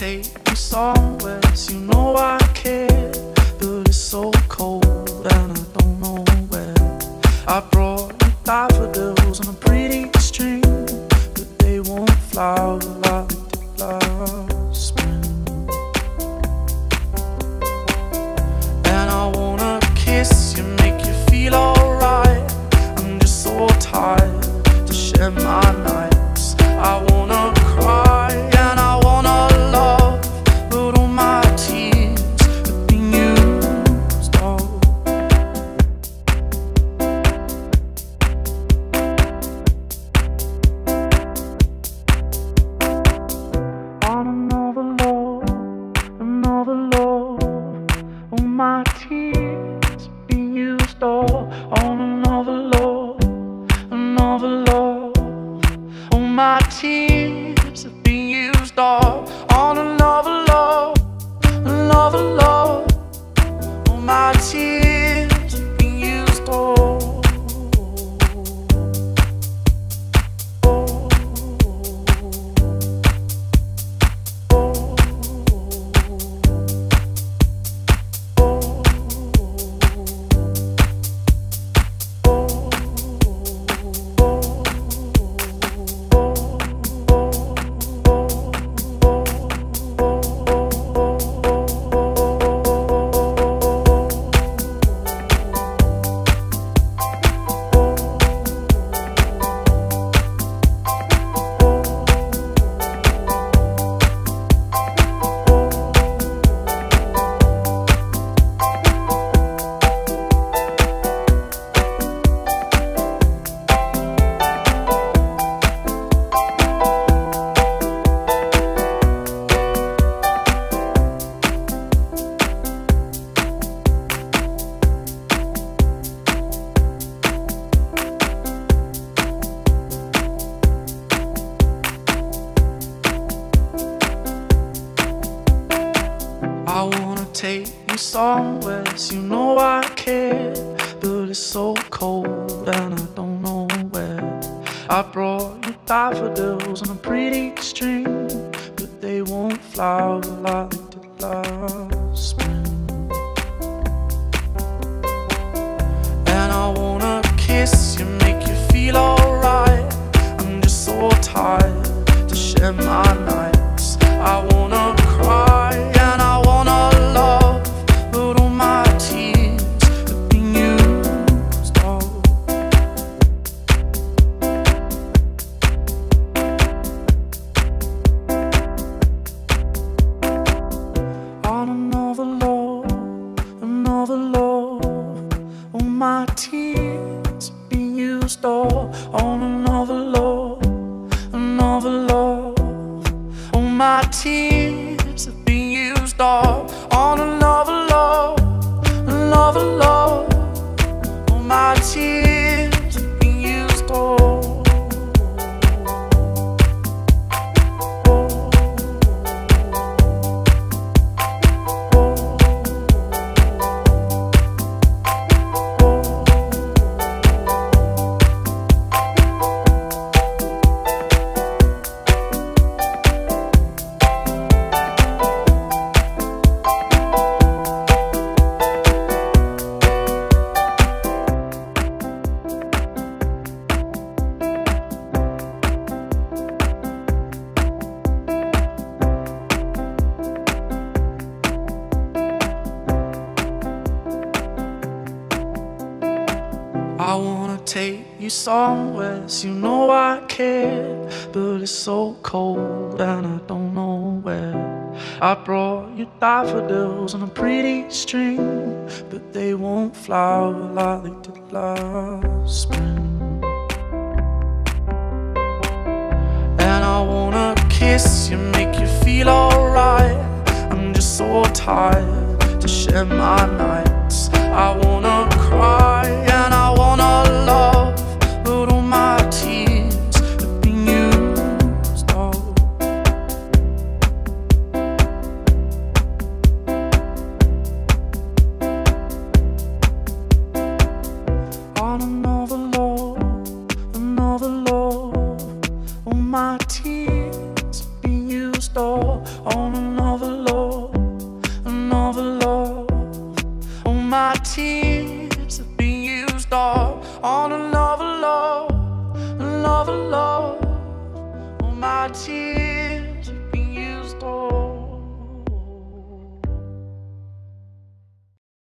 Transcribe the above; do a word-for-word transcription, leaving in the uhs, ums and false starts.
take you somewhere, so you know I care, but it's so cold and I don't know where. I brought you daffodils on a pretty string, but they won't flower like they did last spring. And I wanna kiss you, make you feel alright. I'm just so tired to share my nights. I wanna cry and I wanna love, but all my tears have been used up. On another love, another love, all my tears have been used up. On another love, another love, all my tears have been used up. On another love, another love, all my tears have been used up. I wanna take you somewhere, so you know I care, but it's so cold and I don't know where. I brought you daffodils on a pretty string, but they won't flower like they did last spring. And I wanna kiss you, make you feel alright. I'm just so tired to share my nights. I wanna cry and I wanna love, but all my tears have been used up. On another love, another love, all my tears have been used up. On another love, another love, all my tears have been used up. On another love, another love, all my tears have been used up. I wanna take you somewhere, so you know I care, but it's so cold and I don't know where. I brought you daffodils on a pretty string, but they won't flower like they did last spring. And I wanna kiss you, make you feel alright. I'm just so tired to share my nights. I wanna cry and I wanna love, but all my tears have been used up. On another love, another love, all my tears have been used up. On another tears have been used all on another love, another love. All my tears